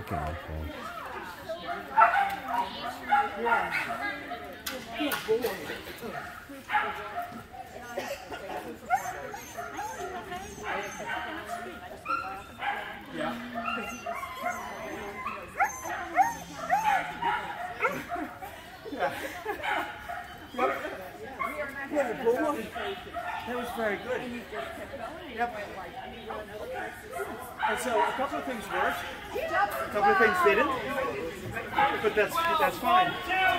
Okay, okay. Yeah. Yeah. That was very good. Yep. And so a couple of things worked, a couple of things didn't, but that's fine.